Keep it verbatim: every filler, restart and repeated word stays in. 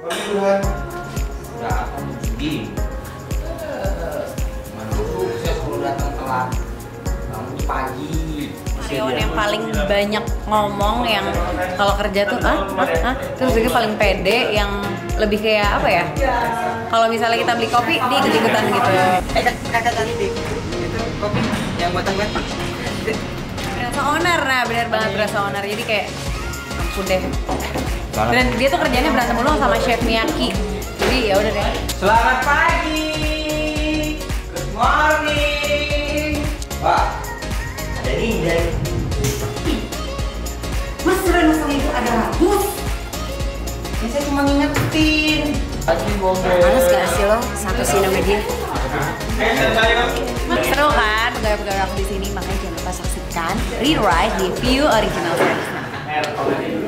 Tuhan. Udah akan sedih. Mana sukses kalau datang telat. Bangun pagi. Karyawan yang paling banyak ngomong, yang kalau kerja tuh ah, ah, ah, terus juga paling pede, yang lebih kayak apa ya? Kalau misalnya kita beli kopi, dia ikut-ikutan gitu. Eh kakak tadi deh, itu kopi yang buatan gue. Berasa owner, nah benar banget berasa owner. Jadi kayak ampun deh. Dan dia tuh kerjanya berantem mulu sama Chef Miyaki. Jadi ya udah deh. Selamat pagi. Good morning. Pak, ada Linda. Mas Reno sama itu ada Gus. Ya saya cuma ngingetin. Pagi Bobo. Males gak sih lo satu scene sama dia? Seru kan pegawai-pegawai aku di sini, makanya jangan lupa saksikan Rewrite Review Original Series.